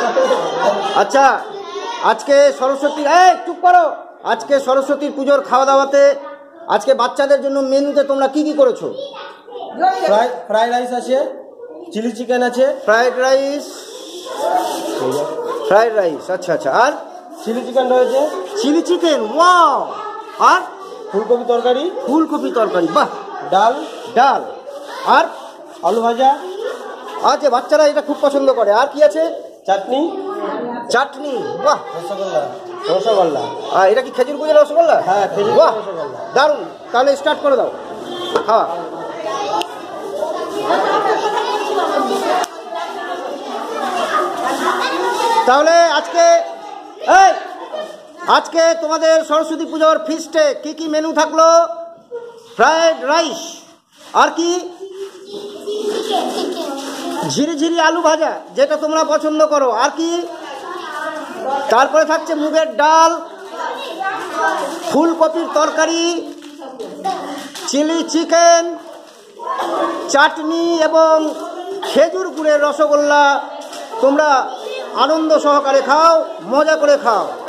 আচ্ছা, আজকে সরস্বতী চুপ করো। আজকে সরস্বতীর পুজোর খাওয়া দাওয়াতে আজকে বাচ্চাদের জন্য মেনুতে তোমরা কি কি করেছো? ফ্রাইড রাইস আছে, চিলি চিকেন আছে। ফ্রাইড রাইস, আচ্ছা আচ্ছা। আর চিলি চিকেন রয়েছে। Chilli chicken, wow. আর ফুলকপি তরকারি, বাহ। ডাল আর আলু ভাজা। আচ্ছা, বাচ্চারা এটা খুব পছন্দ করে। আর কি আছে? চাটনি, বাহ। রসগোল্লা। আর এটা কি খেজুর গুজের রসগোল্লা? হ্যাঁ, বাহ, দারুণ। তাহলে স্টার্ট করে দাও খাওয়া। তাহলে আজকে তোমাদের সরস্বতী পুজোর ফিস্টে কি কি মেনু থাকলো? ফ্রাইড রাইস, আর কি? ঝিরিঝিরি আলু ভাজা, যেটা তোমরা পছন্দ করো। আর কি? তারপরে থাকছে মুগের ডাল, ফুলকপির তরকারি, চিলি চিকেন, চাটনি এবং খেজুর গুড়ের রসগোল্লা। তোমরা আনন্দ সহকারে খাও, মজা করে খাও।